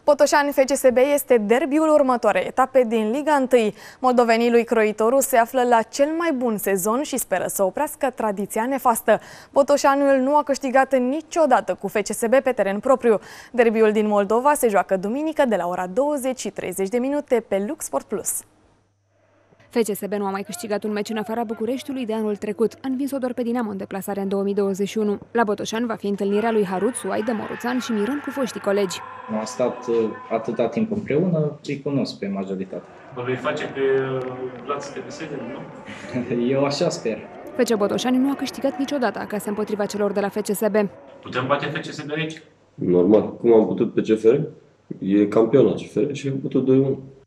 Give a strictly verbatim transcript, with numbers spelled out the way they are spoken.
Botoșani F C S B este derbiul următoarei etape din Liga unu. Moldovenii lui Croitoru se află la cel mai bun sezon și speră să oprească tradiția nefastă. Botoșanul nu a câștigat niciodată cu F C S B pe teren propriu. Derbiul din Moldova se joacă duminică de la ora douăzeci și treizeci de minute pe Lux Sport Plus. F C S B nu a mai câștigat un meci în afara Bucureștiului de anul trecut. A învins-o doar pe Dinamo în deplasare în două mii douăzeci și unu. La Botoșani va fi întâlnirea lui Harut, Suaidă, Moruțan și Miron cu foștii colegi. Am stat atâta timp împreună, îi cunosc pe majoritate. Vă vei face pe Vlad să te beseze, nu? Eu așa sper. F C Botoșani nu a câștigat niciodată acasă împotriva celor de la F C S B. Putem bate F C S B aici? Normal. Cum am putut pe C F R? E campion la C F R și am putut doi unu.